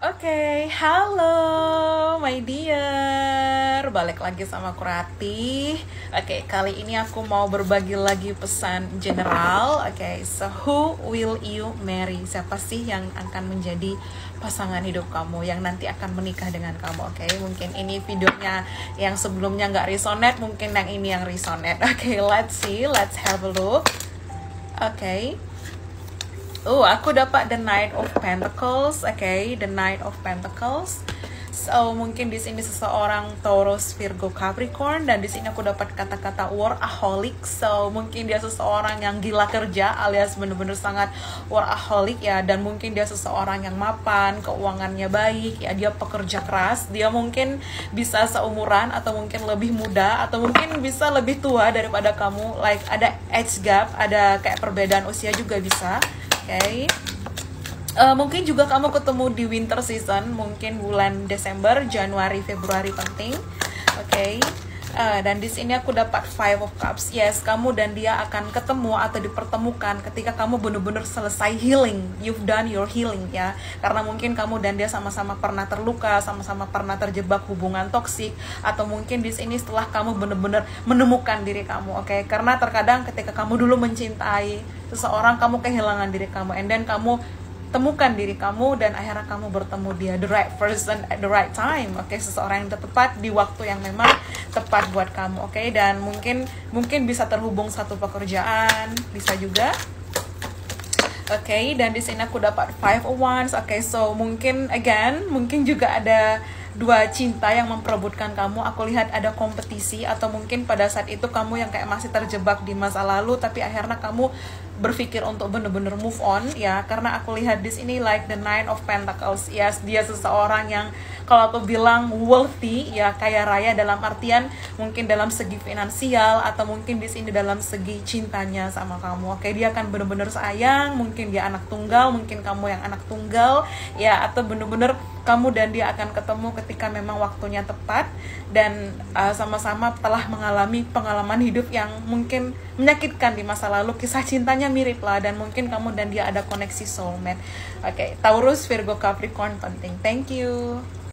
Oke, halo my dear. Balik lagi sama aku Rati. Oke, kali ini aku mau berbagi lagi pesan general. Oke, so who will you marry? Siapa sih yang akan menjadi pasangan hidup kamu, yang nanti akan menikah dengan kamu? Oke, mungkin ini videonya yang sebelumnya nggak resonate, mungkin yang ini yang resonate. Oke, let's see, let's have a look. Oke. Aku dapat the Knight of Pentacles, the Knight of Pentacles. So mungkin di sini seseorang Taurus, Virgo, Capricorn, dan di sini aku dapat kata-kata workaholic. So mungkin dia seseorang yang gila kerja, alias bener-bener sangat workaholic ya, dan mungkin dia seseorang yang mapan, keuangannya baik ya, dia pekerja keras, dia mungkin bisa seumuran atau mungkin lebih muda atau mungkin bisa lebih tua daripada kamu, like ada age gap, ada kayak perbedaan usia juga bisa. Oke. Mungkin juga kamu ketemu di winter season, mungkin bulan Desember, Januari, Februari penting. Oke. Dan di sini aku dapat Five of Cups. Yes, kamu dan dia akan ketemu atau dipertemukan ketika kamu benar-benar selesai healing. You've done your healing ya. Karena mungkin kamu dan dia sama-sama pernah terluka, sama-sama pernah terjebak hubungan toksik, atau mungkin di sini setelah kamu benar-benar menemukan diri kamu. Oke. Karena terkadang ketika kamu dulu mencintai seseorang, kamu kehilangan diri kamu, and then kamu temukan diri kamu dan akhirnya kamu bertemu dia, the right person at the right time. Oke, seseorang yang tepat di waktu yang memang tepat buat kamu. Oke, dan mungkin bisa terhubung satu pekerjaan, bisa juga. Oke, dan di sini aku dapat Five of Wands. Oke, so mungkin juga ada dua cinta yang memperebutkan kamu. Aku lihat ada kompetisi, atau mungkin pada saat itu kamu yang kayak masih terjebak di masa lalu, tapi akhirnya kamu berpikir untuk bener-bener move on ya, karena aku lihat di sini like the Nine of Pentacles. Yes, dia seseorang yang kalau aku bilang wealthy ya, kaya raya dalam artian mungkin dalam segi finansial, atau mungkin di sini dalam segi cintanya sama kamu. Oke, dia akan bener-bener sayang, mungkin dia anak tunggal, mungkin kamu yang anak tunggal ya, atau bener-bener kamu dan dia akan ketemu ketika memang waktunya tepat, dan sama-sama telah mengalami pengalaman hidup yang mungkin menyakitkan di masa lalu. Kisah cintanya mirip lah, dan mungkin kamu dan dia ada koneksi soulmate. Oke, Taurus, Virgo, Capricorn penting. Thank you.